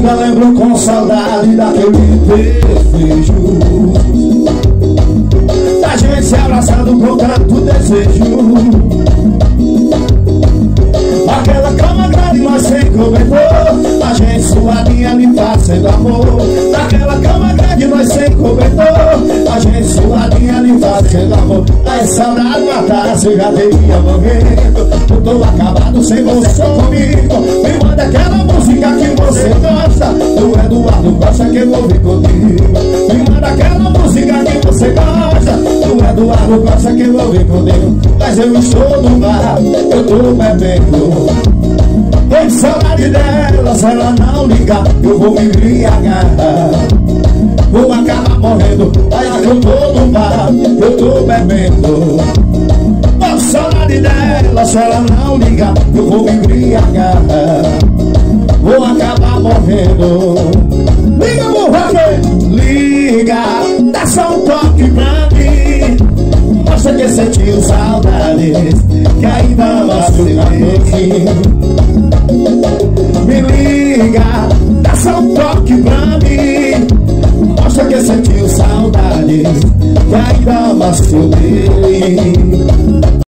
Ainda lembro com saudade daquele desejo, da gente se abraçando com tanto desejo. Aquela cama grande nós sem cobertor, a gente suadinha ali fazendo amor. Naquela cama grande nós sem cobertor, a gente suadinha ali fazendo amor. Aí saudade matasse, eu já teria morrido. Eu tô acabado sem você comigo. Me manda aquela música que você gosta, do Eduardo Costa que eu vou vir contigo. Me manda aquela música que você gosta, do Eduardo Costa que eu vou vir contigo. Mas eu estou no bar, eu tô bebendo. Tem saudade dela, se ela não ligar, eu vou me embriagar. Vou acabar morrendo, aí que eu tô no bar, eu tô bebendo. Tem saudade dela, se ela não ligar, eu vou me embriagar. Vou acabar morrendo. Liga, morrer, liga, dá só um toque pra mim. Mostra que sentiu saudades, que ainda ama me liga, dá só um toque pra mim. Mostra que sentiu saudades, que ainda ama seu bem.